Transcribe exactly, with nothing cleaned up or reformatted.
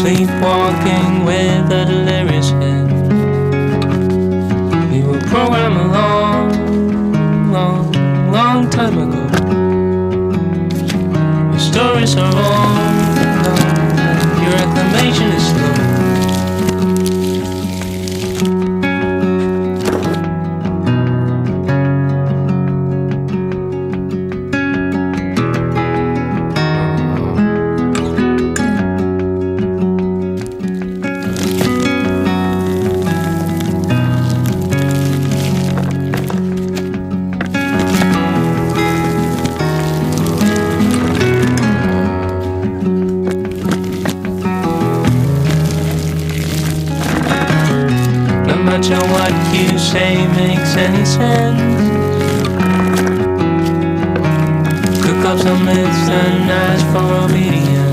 sleepwalking with a delirious head. We were programmed a long, long, long time ago. Your stories are all long, your acclamation is slow. Much of what you say makes any sense. Cook up some myths and ask for obedience.